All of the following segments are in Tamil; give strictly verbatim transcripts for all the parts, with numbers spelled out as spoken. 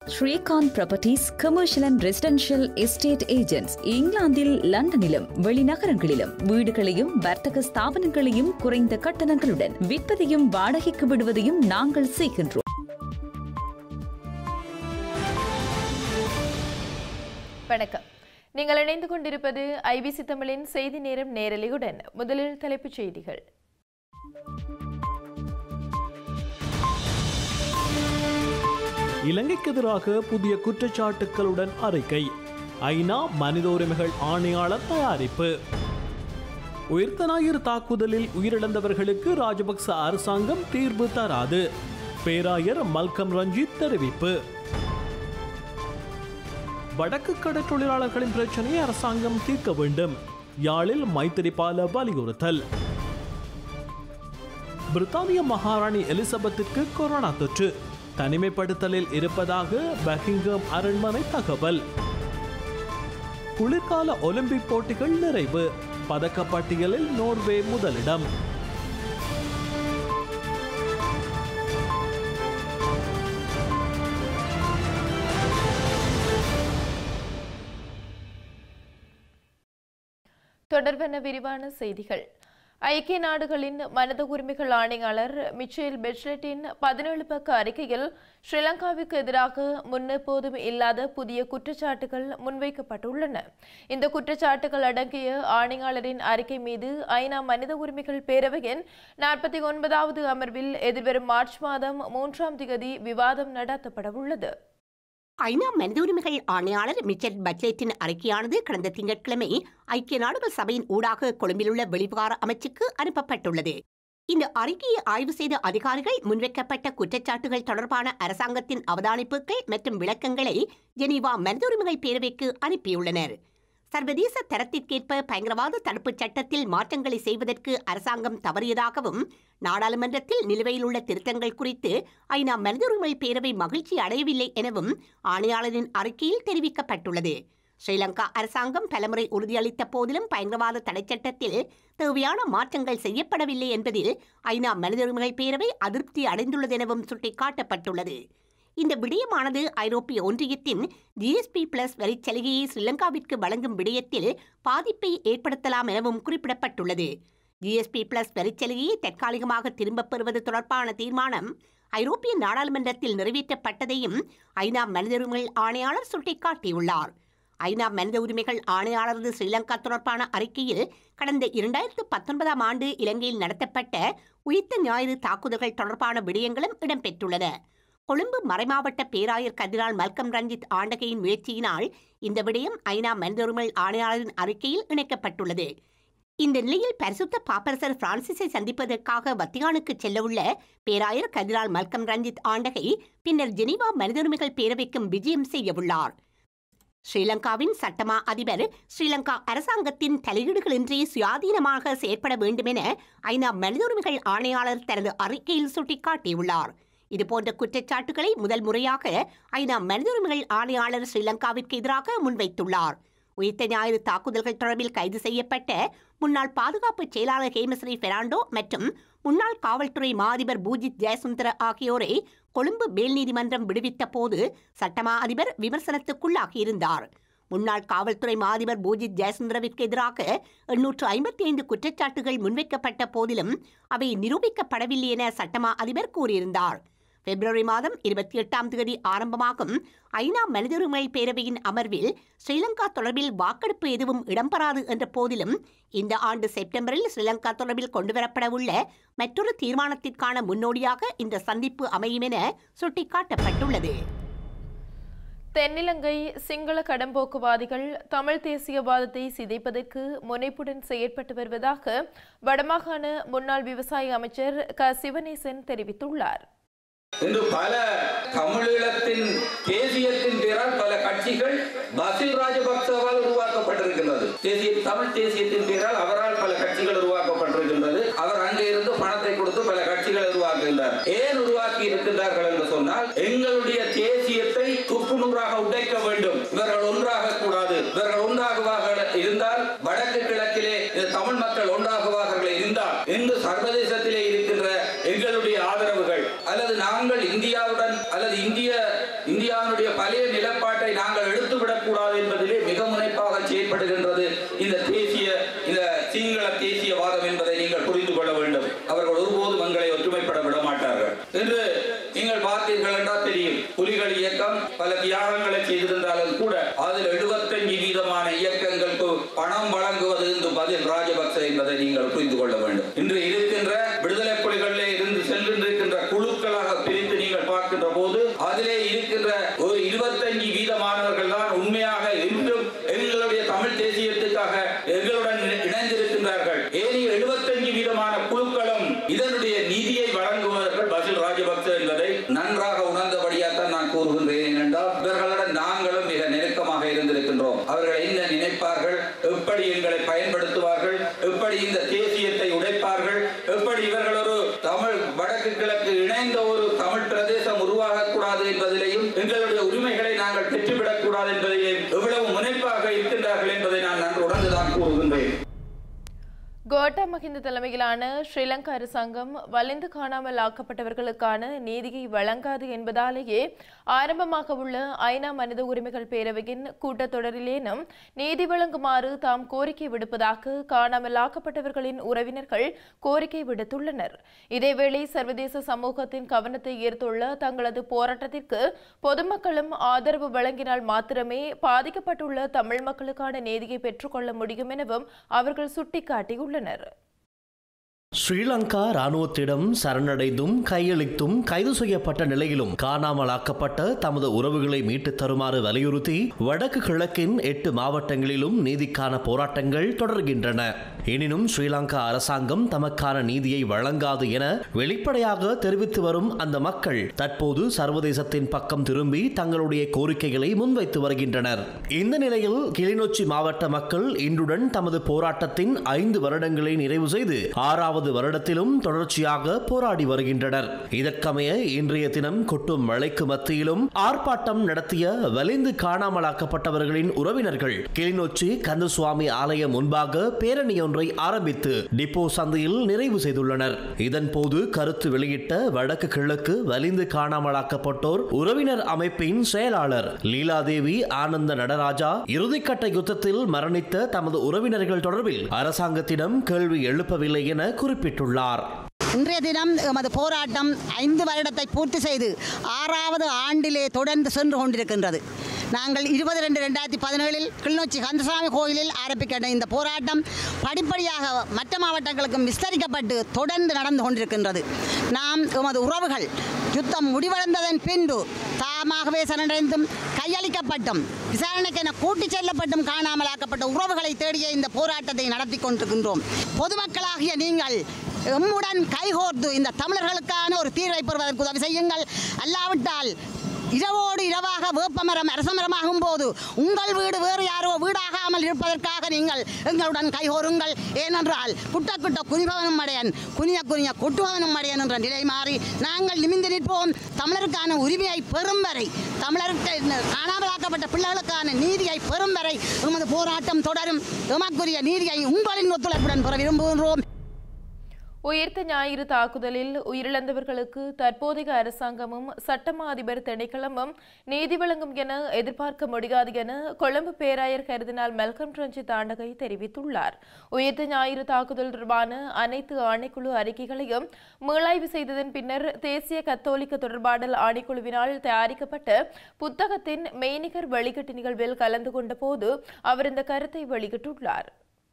Srilanka Properties Commercial and Residential Estate Agents இங்கிலாந்தில் லண்டனிலும் வெளிநகரங்களிலும் வீடுகளையும் வர்த்தக ஸ்தாபனங்களையும் குறைந்த கட்டணங்களுடன் விற்பதையும் வாடகைக்கு விடுவதையும் நாங்கள் செய்கின்றோம். வணக்கம். நீங்கள் இணைந்து கொண்டிருப்பது ஐபிசி தமிழின் செய்தி நேரம் நேரலையுடன். முதலில் தலைப்புச் செய்திகள். இலங்கைக்கு எதிராக புதிய குற்றச்சாட்டுகளுடன் அறிக்கை. ஐநா மனித உரிமைகள் ஆணையாளர் தயாரிப்பு. உயிர்த்த ஞாயிறு தாக்குதலில் உயிரிழந்தவர்களுக்கு ராஜபக்ச அரசாங்கம் தீர்வு தராது. பேராயர் மல்கம் ரஞ்சித் தெரிவிப்பு. வடக்கு கடற்றொழிலாளர்களின் பிரச்சனையை அரசாங்கம் தீர்க்க வேண்டும். யாழில் மைத்திரிபால வலியுறுத்தல். பிரித்தானிய மகாராணி எலிசபெத்திற்கு கொரோனா தொற்று தனிமைப்படுத்தலில் இருப்பதாக பக்கிங்ஹாம் அரண்மனை தகவல். குளிர்கால ஒலிம்பிக் போட்டிகள் நிறைவு. பதக்கப்பட்டியலில் நோர்வே முதலிடம். தொடர்பான விரிவான செய்திகள். ஐக்கிய நாடுகளின் மனித உரிமைகள் ஆணையாளர் மிச்சேல் பெச்லெட்டின் பதினேழு பக்க அறிக்கையில் ஸ்ரீலங்காவுக்கு எதிராக முன்னெப்போதும் இல்லாத புதிய குற்றச்சாட்டுகள் முன்வைக்கப்பட்டுள்ளன. இந்த குற்றச்சாட்டுகள் அடங்கிய ஆணையாளரின் அறிக்கை மீது ஐநா மனித உரிமைகள் பேரவையின் நாற்பத்தி ஒன்பதாவது அமர்வில் எதிர்வரும் மார்ச் மாதம் மூன்றாம் தேதி விவாதம் நடத்தப்பட உள்ளது. ஐநா மனித உரிமைகள் ஆணையாளர் மிச்சல் பட்லெட்டின் அறிக்கையானது கடந்த திங்கட்கிழமை ஐக்கிய நாடுகள் சபையின் ஊடாக கொழும்பிலுள்ள வெளிவிவகார அமைச்சுக்கு அனுப்பப்பட்டுள்ளது. இந்த அறிக்கையை ஆய்வு செய்த அதிகாரிகள் முன்வைக்கப்பட்ட குற்றச்சாட்டுகள் தொடர்பான அரசாங்கத்தின் அவதானிப்புகள் மற்றும் விளக்கங்களை ஜெனீவா மனித உரிமைகள் பேரவைக்கு அனுப்பியுள்ளனர். சர்வதேச தரத்திற்கேற்ப பயங்கரவாத தடுப்புச் சட்டத்தில் மாற்றங்களை செய்வதற்கு அரசாங்கம் தவறியதாகவும் நாடாளுமன்றத்தில் நிலுவையில் உள்ள திருத்தங்கள் குறித்து ஐநா மனித உரிமை பேரவை மகிழ்ச்சி அடையவில்லை எனவும் ஆணையாளரின் அறிக்கையில் தெரிவிக்கப்பட்டுள்ளது. ஸ்ரீலங்கா அரசாங்கம் பலமுறை உறுதியளித்த போதிலும் பயங்கரவாத தடைச்சட்டத்தில் தேவையான மாற்றங்கள் செய்யப்படவில்லை என்பதில் ஐநா மனித உரிமைகள் பேரவை அதிருப்தி அடைந்துள்ளது எனவும் சுட்டிக்காட்டப்பட்டுள்ளது. இந்த விடயமானது ஐரோப்பிய ஒன்றியத்தின் ஜிஎஸ்பி பிளஸ் வரிச்சலுகையை ஸ்ரீலங்காவிற்கு வழங்கும் விடயத்தில் பாதிப்பை ஏற்படுத்தலாம் எனவும் குறிப்பிடப்பட்டுள்ளது. ஜிஎஸ்பி பிளஸ் வரிச்சலுகையை தற்காலிகமாக திரும்பப் பெறுவது தொடர்பான தீர்மானம் ஐரோப்பிய நாடாளுமன்றத்தில் நிறைவேற்றப்பட்டதையும் ஐநா மனித உரிமைகள் ஆணையாளர் சுட்டிக்காட்டியுள்ளார். ஐநா மனித உரிமைகள் ஆணையாளரது ஸ்ரீலங்கா தொடர்பான அறிக்கையில் கடந்த இரண்டாயிரத்து பத்தொன்பதாம் ஆண்டு இலங்கையில் நடத்தப்பட்ட உயிர்த்த ஞாயிறு தாக்குதல்கள் தொடர்பான விடயங்களும் இடம்பெற்றுள்ளன. கொழும்பு மறைமாவட்ட பேராயர் கர்தினால் மல்கம் ரஞ்சித் ஆண்டகையின் முயற்சியினால் இந்த விடயம் ஐநா மனித உரிமைகள் ஆணையாளரின் அறிக்கையில் இணைக்கப்பட்டுள்ளது. இந்த நிலையில் பரிசுத்த பாப்பரசர் பிரான்சிஸை சந்திப்பதற்காக வத்திகானுக்கு செல்லவுள்ள பேராயர் கர்தினால் மல்கம் ரஞ்சித் ஆண்டகை பின்னர் ஜெனீவா மனித உரிமைகள் பேரவைக்கும் விஜயம் செய்யவுள்ளார். ஸ்ரீலங்காவின் சட்டமா அதிபர் ஸ்ரீலங்கா அரசாங்கத்தின் தலையீடுகளின்றி சுயாதீனமாக செயற்பட வேண்டும் என ஐநா மனித உரிமைகள் ஆணையாளர் தனது அறிக்கையில் சுட்டிக்காட்டியுள்ளார். இதுபோன்ற குற்றச்சாட்டுகளை முதல் முறையாக ஐநா மனித உரிமைகள் ஆணையாளர் ஸ்ரீலங்காவிற்கு எதிராக முன்வைத்துள்ளார். உயிர்த்த ஞாயிறு தாக்குதல்கள் தொடர்பில் கைது செய்யப்பட்ட முன்னாள் பாதுகாப்பு செயலாளர் ஹேமஸ்ரீ பெர்னாண்டோ மற்றும் முன்னாள் காவல்துறை மாதிபர் பூஜித் ஜெயசுந்தர ஆகியோரை கொழும்பு மேல் நீதிமன்றம் விடுவித்த போது சட்டமா அதிபர் விமர்சனத்துக்குள்ளாகியிருந்தார். முன்னாள் காவல்துறை மாதிபர் பூஜித் ஜெயசுந்தரவிற்கு எதிராக எண்ணூற்று ஐம்பத்தி ஐந்து குற்றச்சாட்டுகள் முன்வைக்கப்பட்ட போதிலும் அவை நிரூபிக்கப்படவில்லை என சட்டமா அதிபர் கூறியிருந்தார். பிப்ரவரி மாதம் இருபத்தி எட்டாம் தேதி ஆரம்பமாகும் ஐநா மனித உரிமை பேரவையின் அமர்வில் ஸ்ரீலங்கா தொடர்பில் வாக்கெடுப்பு எதுவும் இடம்பெறாது என்ற போதிலும் இந்த ஆண்டு செப்டம்பரில் ஸ்ரீலங்கா தொடர்பில் கொண்டுவரப்படவுள்ள மற்றொரு தீர்மானத்திற்கான முன்னோடியாக இந்த சந்திப்பு அமையும் என சுட்டிக்காட்டப்பட்டுள்ளது. தென்னிலங்கை சிங்கள கடம்போக்குவாதிகள் தமிழ் தேசியவாதத்தை சிதைப்பதற்கு முனைப்புடன் செயற்பட்டு வருவதாக வடமாகாண முன்னாள் விவசாய அமைச்சர் க சிவனேசன் தெரிவித்துள்ளார். இன்று பல தமிழீழத்தின் தேசியத்தின் பேரால் பல கட்சிகள் பசில் ராஜபக்சவால் உருவாக்கப்பட்டிருக்கின்றது. தேசிய தமிழ் தேசியத்தின் பேரால் அவரால் பல கட்சிகள் உருவாக்கப்பட்டிருக்கின்றது. அவர் அங்கே இருந்து பணத்தை கொடுத்து பல கட்சிகளை உருவாக்குகின்றார். ஏன் உருவாக்கி இருக்கின்றார்கள் என்று சொன்னால் எங்களுடைய தேசியத்தை துப்பு நூறாக உடைக்க வேண்டும். இவர்கள் ஒன்றாக கூடாது. இவர்கள் ஒன்றாகுவாக இருந்தால் வடக்கு கிழக்கிலே தமிழ் மக்கள் ஒன்றாகுவார்கள் இருந்தால் இன்று சர்வதேசத்திலே இருக்கின்ற எங்களுடைய ஆதரவுகள் அல்லது நாங்கள் இந்தியாவுடன் அல்லது இந்திய இந்தியாவுடைய எங்கள் பழைய நிலப்பாட்டை நாங்கள் எடுத்துவிடக் கூடாது என்பதிலே மிக முனைப்பாக செயற்படுகின்றது இந்த தேசிய இந்த சிங்கள தேசியவாதம் என்பதை நீங்கள் புரிந்து கொள்ள வேண்டும். அவர்கள் ஒருபோதும் எங்களை ஒற்றுமைப்பட விட மாட்டார்கள் என்று நீங்கள் பார்த்தீர்கள் என்றால் தெரியும். புலிகள் இயக்கம் பல தியாகங்களை செய்திருந்தாலும் கூட அதில் எழுபத்தஞ்சு வீதமான இயக்கங்களுக்கு பணம் வழங்குவது என்று பதில் ராஜபக்ச என்பதை நீங்கள் புரிந்து கொள்ள வேண்டும். இன்று இருக்கின்ற விடுதலை புலிகளிலே இருந்து சென்றிருக்கின்ற குழுக்களாக பிரித்து நீங்கள் பார்க்கின்ற போது அதிலே இருக்கின்ற ஒரு இருபத்தஞ்சு வீதமானவர்கள் தான் உண்மையாக இன்றும் எங்களுடைய தமிழ் தேசியத்துக்காக எங்களுடன் இணைந்திருக்கின்றார்கள். ஏனி எழுபத்தஞ்சு வீதமான குழுக்களும் இதனுடைய நிதியை வழங்குவதற்கு பதில் ராஜபக்ச என்பதை நன்றாக உணர்ந்தபடியாத்தான் நான் கூறுகின்றேன். என்றால் இவர்களுடன் நாங்களும் மிக நெருக்கமாக இருந்திருக்கின்றோம். அவர்கள் என்ன நினைப்பார்கள், எப்படி எங்களை பயன்படுத்துவார்கள், எப்படி இந்த தேசியத்தை உடைப்பார்கள், எப்படி இவர்கள் ஒரு தமிழ் வடக்கு கிழக்கு இணைந்த ஒரு தமிழ் பிரதேசம் உருவாகக்கூடாது என்பதிலேயும் எங்களுடைய உரிமைகளை நாங்கள் பெற்றுவிடக் கூடாது என்பதிலேயும் எவ்வளவு முனைப்பாக இருக்கின்றார்கள் என்பதை நான் நன்கு உணர்ந்துதான் கூறுகின்றேன். கோட்டா மஹிந்த தலைமையிலான ஸ்ரீலங்கா அரசாங்கம் வலிந்து காணாமல் ஆக்கப்பட்டவர்களுக்கான நீதியை வழங்காது என்பதாலேயே ஆரம்பமாக உள்ள ஐநா மனித உரிமைகள் பேரவையின் கூட்டத்தொடரிலேனும் நீதி வழங்குமாறு தாம் கோரிக்கை விடுப்பதாக காணாமல் ஆக்கப்பட்டவர்களின் உறவினர்கள் கோரிக்கை விடுத்துள்ளனர். இதேவேளை சர்வதேச சமூகத்தின் கவனத்தை ஈர்த்துள்ள தங்களது போராட்டத்திற்கு பொதுமக்களும் ஆதரவு வழங்கினால் மாத்திரமே பாதிக்கப்பட்டுள்ள தமிழ் மக்களுக்கான நீதியை பெற்றுக்கொள்ள முடியும் எனவும் அவர்கள் சுட்டிக்காட்டியுள்ளனர். ஸ்ரீலங்கா ராணுவத்திடம் சரணடைந்தும் கையளித்தும் கைது செய்யப்பட்ட நிலையிலும் காணாமலாக்கப்பட்ட தமது உறவுகளை மீட்டுத் தருமாறு வலியுறுத்தி வடக்கு கிழக்கின் எட்டு மாவட்டங்களிலும் நீதிக்கான போராட்டங்கள் தொடர்கின்றன. எனினும் ஸ்ரீலங்கா அரசாங்கம் தமக்கான நீதியை வழங்காது என வெளிப்படையாக தெரிவித்து வரும் அந்த மக்கள் தற்போது சர்வதேசத்தின் பக்கம் திரும்பி தங்களுடைய கோரிக்கைகளை முன்வைத்து வருகின்றனர். இந்த நிலையில் கிளிநொச்சி மாவட்ட மக்கள் இன்றுடன் தமது போராட்டத்தின் ஐந்து வருடங்களை நிறைவு செய்து ஆறாவது வருடத்திலும் தொடர்ச்சியாக போராடி வருகின்றனர். இதற்கமைய இன்றைய தினம் கொட்டும் மழைக்கு மத்தியிலும் ஆர்ப்பாட்டம் நடத்திய வலிந்து காணாமலாக்கப்பட்டவர்களின் உறவினர்கள் கிளிநொச்சி கந்தசுவாமி ஆலயம் முன்பாக பேரணி ஒன்றை ஆரம்பித்து டிப்போ சந்தையில் நிறைவு செய்துள்ளனர். இதன்போது கருத்து வெளியிட்ட வடக்கு கிழக்கு வலிந்து காணாமலாக்கப்பட்டோர் உறவினர் அமைப்பின் செயலாளர் லீலாதேவி ஆனந்த நடராஜா இறுதிக்கட்ட யுத்தத்தில் மரணித்த தமது உறவினர்கள் தொடர்பில் அரசாங்கத்திடம் கேள்வி எழுப்பவில்லை என குறிப்பிட்டுள்ளார். இன்றைய தினம் எமது போராட்டம் ஐந்து வருடத்தை பூர்த்தி செய்து ஆறாவது ஆண்டிலே தொடர்ந்து சென்று கொண்டிருக்கின்றது. நாங்கள் இருபது ரெண்டு ரெண்டாயிரத்தி பதினேழில் கிளிநொச்சி கந்தசாமி கோயிலில் ஆரம்பிக்கின்ற இந்த போராட்டம் படிப்படியாக மற்ற மாவட்டங்களுக்கும் விஸ்தரிக்கப்பட்டு தொடர்ந்து நடந்து கொண்டிருக்கின்றது. நாம் எமது உறவுகள் யுத்தம் முடிவடைந்ததன் பின்பு தாமாகவே சரணடைந்தும் கையளிக்கப்பட்டும் விசாரணைக்கென கூட்டிச் செல்லப்பட்டும் காணாமலாக்கப்பட்ட உறவுகளை தேடிய இந்த போராட்டத்தை நடத்தி கொண்டிருக்கின்றோம். பொதுமக்களாகிய நீங்கள் எம்முடன் கைகோர்த்து இந்த தமிழர்களுக்கான ஒரு தீர்வை பெறுவதற்கு உதவி செய்யுங்கள். அல்லாவிட்டால் இரவோடு இரவாக வேப்பமரம் அரசமரமாகும் போது உங்கள் வீடு வேறு யாரோ வீடாகாமல் இருப்பதற்காக நீங்கள் எங்களுடன் கைகோருங்கள். ஏனென்றால் குட்ட குட்ட குனிபவனும் அடையன் குனிய குனிய கொட்டுபவனும் அடையன் என்ற நிலை மாறி நாங்கள் நிமிந்து நிற்போம். தமிழருக்கான உரிமையை பெறும் வரை, தமிழருக்கு காணாமலாக்கப்பட்ட பிள்ளைகளுக்கான நீதியை பெறும் வரை எமது போராட்டம் தொடரும். எமக்குரிய நீதியை உங்களின் ஒத்துழைப்புடன் பெற விரும்புகின்றோம். உயிர்த்த ஞாயிறு தாக்குதலில் உயிரிழந்தவர்களுக்கு தற்போதைய அரசாங்கமும் சட்டமா அதிபர் திணைக்களமும் நீதி வழங்கும் என எதிர்பார்க்க முடியாது என கொழும்பு பேராயர் கருதினால் மெல்கம் ரஞ்சித் ஆண்டகை தெரிவித்துள்ளார். உயிர்த்த ஞாயிறு தாக்குதல் தொடர்பான அனைத்து ஆணைக்குழு அறிக்கைகளையும் மீளாய்வு செய்ததன் பின்னர் தேசிய கத்தோலிக்க தொடர்பாடல் ஆணைக்குழுவினால் தயாரிக்கப்பட்ட புத்தகத்தின் மெய்நிகர் வெளியீட்டு நிகழ்வில் கலந்து கொண்ட போது அவர் இந்த கருத்தை வெளியிட்டுள்ளார்.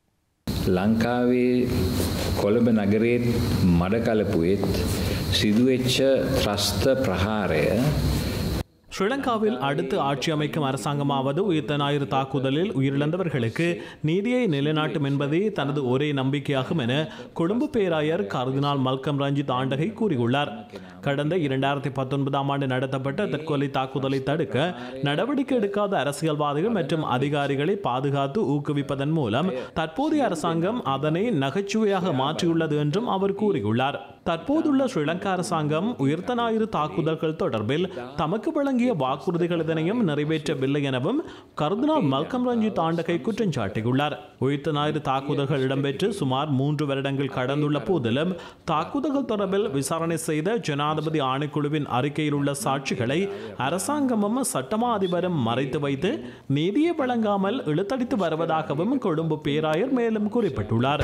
ලංකාවේ කොළඹ නගරේත් මඩකලපුවෙත් සිදුවෙච්ච ත්‍රස්ත ප්‍රහාරය ஸ்ரீலங்காவில் அடுத்து ஆட்சி அமைக்கும் அரசாங்கமாவது உயிர்த்த ஞாயிறு தாக்குதலில் உயிரிழந்தவர்களுக்கு நீதியை நிலைநாட்டும் என்பதே தனது ஒரே நம்பிக்கையாகும் என கொழும்பு பேராயர் கர்தினால் மல்கம் ரஞ்சித் ஆண்டகை கூறியுள்ளார். கடந்த இரண்டாயிரத்தி பத்தொன்பதாம் ஆண்டு நடத்தப்பட்ட தற்கொலை தாக்குதலை தடுக்க நடவடிக்கை எடுக்காத அரசியல்வாதிகள் மற்றும் அதிகாரிகளை பாதுகாத்து ஊக்குவிப்பதன் மூலம் தற்போதைய அரசாங்கம் அதனை நகைச்சுவையாக மாற்றியுள்ளது என்றும் அவர் கூறியுள்ளார். தற்போதுள்ள ஸ்ரீலங்கா அரசாங்கம் உயிர்த்த ஞாயிறு தாக்குதல்கள் தொடர்பில் தமக்கு வழங்கிய வாக்குறுதிகள் எதனையும் நிறைவேற்றவில்லை எனவும் கர்தினால் மல்கம் ரஞ்சித் ஆண்டகை குற்றம் சாட்டியுள்ளார். உயிர்த்த ஞாயிறு தாக்குதல்கள் இடம்பெற்று சுமார் மூன்று வருடங்கள் கடந்துள்ள போதிலும் தாக்குதல்கள் தொடர்பில் விசாரணை செய்த ஜனாதிபதி ஆணைக்குழுவின் அறிக்கையில் உள்ள சாட்சிகளை அரசாங்கமும் சட்டமா அதிபரும் மறைத்து வைத்து நீதியை வழங்காமல் இழுத்தடித்து வருவதாகவும் கொழும்பு பேராயர் மேலும் குறிப்பிட்டுள்ளார்.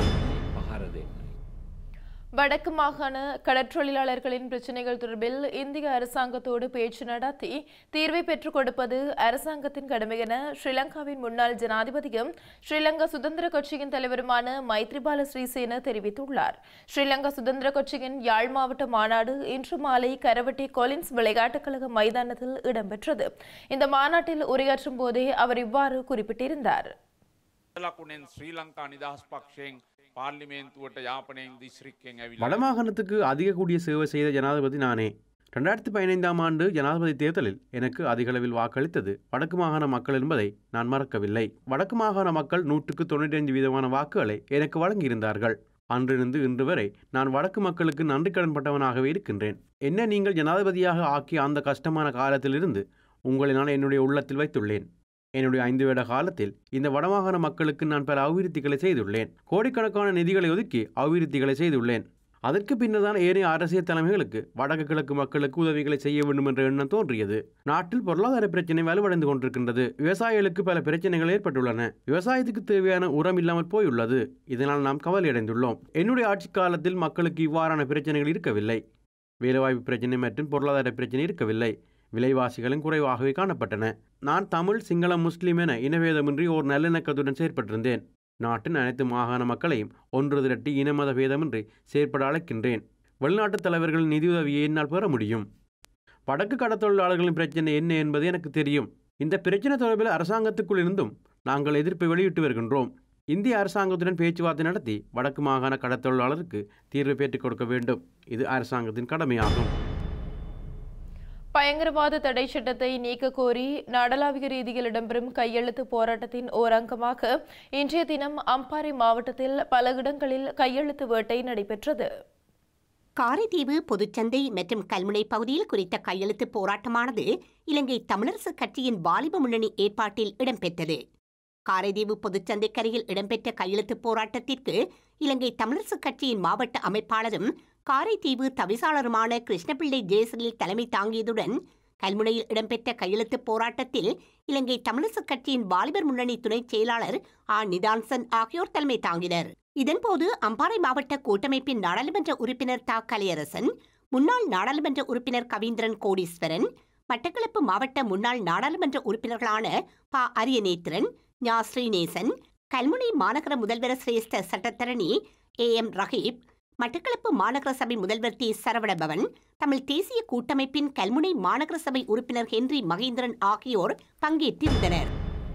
வடக்கு மாகாண கடற்றொழிலாளர்களின் பிரச்சினைகள் தொடர்பில் இந்திய அரசாங்கத்தோடு பேச்சு நடத்தி தீர்வை பெற்றுக் கொடுப்பது அரசாங்கத்தின் கடமை என ஸ்ரீலங்காவின் முன்னாள் ஜனாதிபதியும் ஸ்ரீலங்கா சுதந்திர கட்சியின் தலைவருமான மைத்ரிபால ஸ்ரீசேன தெரிவித்துள்ளார். ஸ்ரீலங்கா சுதந்திர கட்சியின் யாழ் மாவட்ட மாநாடு இன்று மாலை கரவட்டி கொலின்ஸ் விளையாட்டுக் கழக மைதானத்தில் இடம்பெற்றது. இந்த மாநாட்டில் உரையாற்றும் போதே அவர் இவ்வாறு குறிப்பிட்டிருந்தார். வடமாகாணத்துக்கு அதிக கூடிய சேவை செய்த ஜனாதிபதி நானே. ரெண்டாயிரத்தி பதினைந்தாம் ஆண்டு ஜனாதிபதி தேர்தலில் எனக்கு அதிக அளவில் வாக்களித்தது வடக்கு மாகாண மக்கள் என்பதை நான் மறக்கவில்லை. வடக்கு மாகாண மக்கள் நூற்றுக்கு தொண்ணூற்றி ஐந்து வீதமான வாக்குகளை எனக்கு வழங்கியிருந்தார்கள். அன்றிருந்து இன்று வரை நான் வடக்கு மக்களுக்கு நன்றி கடன்பட்டவனாகவே இருக்கின்றேன். என்ன நீங்கள் ஜனாதிபதியாக ஆக்கிய அந்த கஷ்டமான காலத்திலிருந்து உங்களை நான் என்னுடைய உள்ளத்தில் வைத்துள்ளேன். என்னுடைய ஐந்து வருட காலத்தில் இந்த வடமாகாண மக்களுக்கு நான் பல அபிவிருத்திகளை செய்துள்ளேன். கோடிக்கணக்கான நிதிகளை ஒதுக்கி அபிவிருத்திகளை செய்துள்ளேன். அதற்கு பின்னர் தான் ஏனைய அரசியல் தலைமைகளுக்கு வடக்கு கிழக்கு மக்களுக்கு உதவிகளை செய்ய வேண்டும் என்ற எண்ணம் தோன்றியது. நாட்டில் பொருளாதார பிரச்சினை வலுவடைந்து கொண்டிருக்கின்றது. விவசாயிகளுக்கு பல பிரச்சனைகள் ஏற்பட்டுள்ளன. விவசாயத்துக்கு தேவையான உரம் இல்லாமல் போயுள்ளது. இதனால் நாம் கவலையடைந்துள்ளோம். என்னுடைய ஆட்சி காலத்தில் மக்களுக்கு இவ்வாறான பிரச்சனைகள் இருக்கவில்லை. வேலைவாய்ப்பு பிரச்சனை மற்றும் பொருளாதார பிரச்சனை இருக்கவில்லை. விலைவாசிகளும் குறைவாகவே காணப்பட்டன. நான் தமிழ், சிங்களம், முஸ்லிம் என இனவேதமின்றி ஓர் நல்லிணக்கத்துடன் செயற்பட்டிருந்தேன். நாட்டின் அனைத்து மாகாண மக்களையும் ஒன்று திரட்டி இனமத பேதமின்றி செயற்பட அழைக்கின்றேன். வெளிநாட்டு தலைவர்களின் நிதியுதவியை என்னால் பெற முடியும். வடக்கு கடத்தொழிலாளர்களின் பிரச்சனை என்ன என்பது எனக்கு தெரியும். இந்த பிரச்சனை தொடர்பில் அரசாங்கத்துக்குள் இருந்தும் நாங்கள் எதிர்ப்பை வெளியிட்டு வருகின்றோம். இந்திய அரசாங்கத்துடன் பேச்சுவார்த்தை நடத்தி வடக்கு மாகாண கடத்தொழிலாளருக்கு தீர்வை பெற்றுக் கொடுக்க வேண்டும். இது அரசாங்கத்தின் கடமையாகும். பயங்கரவாத தடை சட்டத்தை நீக்க கோரி நாடளாவிய ரீதியில் இடம்பெறும் கையெழுத்து போராட்டத்தின் ஓர் அங்கமாக இன்றைய தினம் அம்பாறை மாவட்டத்தில் பல இடங்களில் கையெழுத்து வேட்டை நடைபெற்றது. காரைதீவு பொதுச்சந்தை மற்றும் கல்முனை பகுதியில் குறித்த கையெழுத்து போராட்டமானது இலங்கை தமிழரசு கட்சியின் வாலிப முன்னணி ஏற்பாட்டில் இடம்பெற்றது. காரைதீவு பொதுச்சந்தைக்கரையில் இடம்பெற்ற கையெழுத்து போராட்டத்திற்கு இலங்கை தமிழரசு கட்சியின் மாவட்ட அமைப்பாளரும் காரைதீவு தவிசாளருமான கிருஷ்ணபிள்ளை ஜெயசலில் தலைமை தாங்கியதுடன் கல்முனையில் இடம்பெற்ற கையெழுத்து போராட்டத்தில் இலங்கை தமிழரசு கட்சியின் வாலிபர் முன்னணி துணைச் செயலாளர் ஆ நிதான்சன் ஆகியோர் தலைமை தாங்கினர். இதன்போது அம்பாறை மாவட்ட கூட்டமைப்பின் நாடாளுமன்ற உறுப்பினர் தா கலையரசன், முன்னாள் நாடாளுமன்ற உறுப்பினர் கவீந்திரன் கோடீஸ்வரன், மட்டக்களப்பு மாவட்ட முன்னாள் நாடாளுமன்ற உறுப்பினர்களான ப அரியநேத்திரன், ஞா ஸ்ரீநேசன், கல்முனை மாநகர முதல்வர் சிரேஷ்ட சட்டத்தரணி ஏ எம் ரஹீப், மட்டக்களப்பு மாநகர சபை முதல்வர் டி சரவணபவன், தமிழ் தேசிய கூட்டமைப்பின் கல்முனை மாநகர சபை உறுப்பினர் ஹென்றி மகேந்திரன் ஆகியோர் பங்கேற்றிருந்தனர்.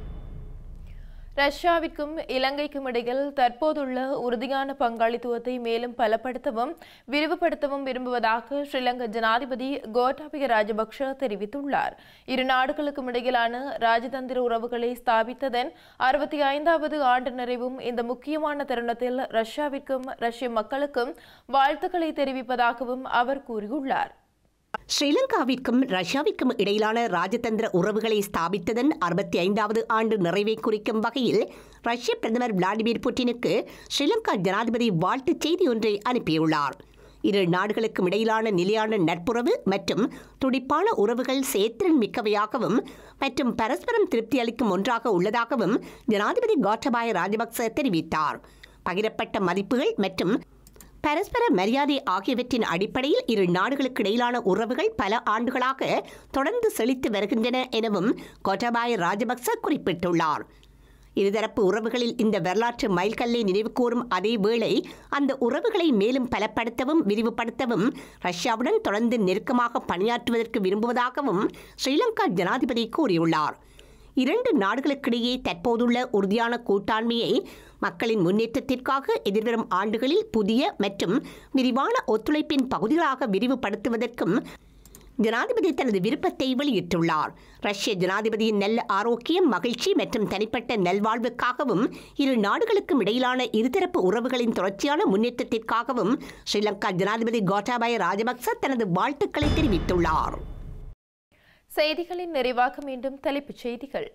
ரஷ்யாவிற்கும் இலங்கைக்கும் இடையில் தற்போதுள்ள உறுதியான பங்காளித்துவத்தை மேலும் பலப்படுத்தவும் விரிவுபடுத்தவும் விரும்புவதாக ஸ்ரீலங்கா ஜனாதிபதி கோட்டாபய ராஜபக்ஷ தெரிவித்துள்ளார். இரு நாடுகளுக்கும் இடையிலான ராஜதந்திர உறவுகளை ஸ்தாபித்ததன் அறுபத்தி ஐந்தாவது ஆண்டு நிறைவும் இந்த முக்கியமான தருணத்தில் ரஷ்யாவிற்கும் ரஷ்ய மக்களுக்கும் வாழ்த்துக்களை தெரிவிப்பதாகவும் அவர் கூறியுள்ளார். ஸ்ரீலங்காவிற்கும் ரஷ்யாவிற்கும் இடையிலான ராஜதந்திர உறவுகளை ஸ்தாபித்ததன் அறுபத்தி ஐந்தாவது ஆண்டு நிறைவை குறிக்கும் வகையில் ரஷ்ய பிரதமர் விளாடிமிர் புட்டினுக்கு ஸ்ரீலங்கா ஜனாதிபதி வாழ்த்துச் செய்தி ஒன்றை அனுப்பியுள்ளார். இரு நாடுகளுக்கும் இடையிலான நிலையான நட்புறவு மற்றும் துடிப்பான உறவுகள் செயற்திறன் மிக்கவையாகவும் மற்றும் பரஸ்பரம் திருப்தி அளிக்கும் ஒன்றாக உள்ளதாகவும் ஜனாதிபதி கோட்டாபய ராஜபக்ச தெரிவித்தார். பகிரப்பட்ட மதிப்புகள் மற்றும் பரஸ்பர மரியாதை ஆகியவற்றின் அடிப்படையில் இரு நாடுகளுக்கு இடையிலான உறவுகள் பல ஆண்டுகளாக தொடர்ந்து செழித்து வருகின்றன எனவும் கோட்டாபய ராஜபக்ச குறிப்பிட்டுள்ளார். இருதரப்பு உறவுகளில் இந்த வரலாற்று மைல்கல்லை நினைவுகூரும் அதே வேளை அந்த உறவுகளை மேலும் பலப்படுத்தவும் விரிவுபடுத்தவும் ரஷ்யாவுடன் தொடர்ந்து நெருக்கமாக பணியாற்றுவதற்கு விரும்புவதாகவும் ஸ்ரீலங்கா ஜனாதிபதி கூறியுள்ளார். இரண்டு நாடுகளுக்கிடையே தற்போதுள்ள உறுதியான கூட்டாண்மையை மக்களின் முன்னேற்றத்திற்காக எதிர்வரும் ஆண்டுகளில் புதிய மற்றும் விரிவான ஒத்துழைப்பின் பகுதிகளாக விரிவுபடுத்துவதற்கும் ஜனாதிபதி தனது விருப்பத்தை வெளியிட்டுள்ளார். ரஷ்ய ஜனாதிபதியின் நல்ல ஆரோக்கியம், மகிழ்ச்சி மற்றும் தனிப்பட்ட நல்வாழ்வுக்காகவும் இரு நாடுகளுக்கும் இடையிலான இருதரப்பு உறவுகளின் தொடர்ச்சியான முன்னேற்றத்திற்காகவும் ஸ்ரீலங்கா ஜனாதிபதி கோட்டாபய ராஜபக்ச தனது வாழ்த்துக்களை தெரிவித்துள்ளார். செய்திகளின் நிறைவாக மீண்டும் தலைப்புச் செய்திகள்.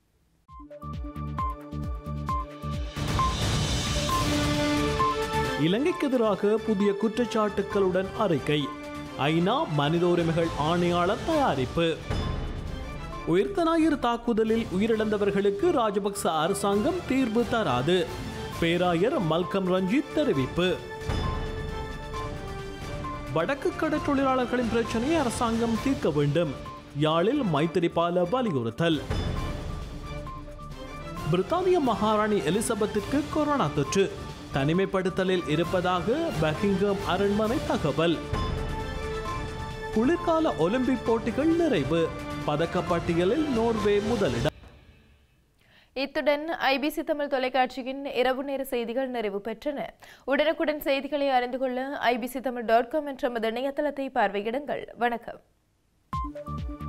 இலங்கைக்கு எதிராக புதிய குற்றச்சாட்டுகளுடன் அறிக்கை. ஐநா மனித உரிமைகள் ஆணையாளர் தயாரிப்பு. உயிர்த்த ஞாயிறு தாக்குதலில் உயிரிழந்தவர்களுக்கு ராஜபக்ச அரசாங்கம் தீர்வு தராது. பேராயர் மல்கம் ரஞ்சித் தெரிவிப்பு. வடக்கு கடற்றொழிலாளர்களின் பிரச்சனையை அரசாங்கம் தீர்க்க வேண்டும். யாழில் மைத்திரிபால வலியுறுத்தல். பிரித்தானிய மகாராணி எலிசபெத்திற்கு கொரோனா தொற்று, தனிமைப்படுத்தலில் இருப்பதாக பக்கிங்ஹாம் அரண்மனை தகவல். குளிர்கால ஒலிம்பிக் போட்டிகள் நிறைவு. பதக்கப்பட்டியலில் நோர்வே முதலிடம். இத்துடன் ஐபிசி தமிழ் தொலைக்காட்சியின் இரவு நேர செய்திகள் நிறைவு பெற்றன. உடனுக்குடன் செய்திகளை அறிந்து கொள்ள ஐபிசி தமிழ் டாட் காம் என்ற இணையதளத்தை பார்வையிடுங்கள். வணக்கம்.